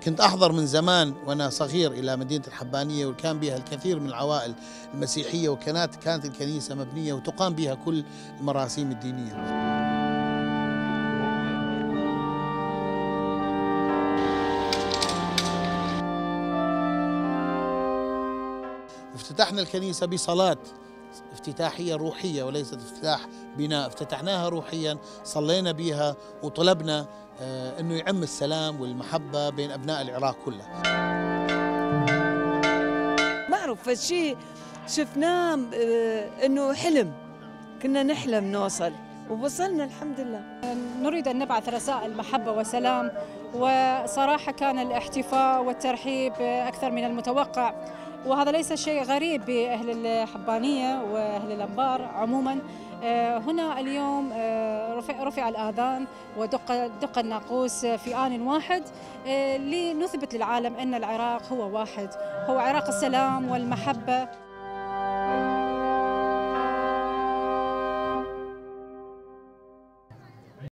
كنت أحضر من زمان وأنا صغير إلى مدينة الحبانية، وكان بها الكثير من العوائل المسيحية، كانت الكنيسة مبنية وتقام بها كل المراسيم الدينية. افتتحنا الكنيسة بصلاة افتتاحية روحية وليست افتتاح بناء، افتتحناها روحيا، صلينا بها وطلبنا أنه يعم السلام والمحبة بين أبناء العراق كلها. معروف فالشيء شفناه أنه حلم، كنا نحلم نوصل ووصلنا الحمد لله. نريد أن نبعث رسائل محبة وسلام، وصراحة كان الاحتفاء والترحيب أكثر من المتوقع، وهذا ليس شيء غريب بأهل الحبانية وأهل الأنبار عموما. هنا اليوم رفع الآذان ودق الناقوس في آن واحد لنثبت للعالم أن العراق هو واحد، هو عراق السلام والمحبة.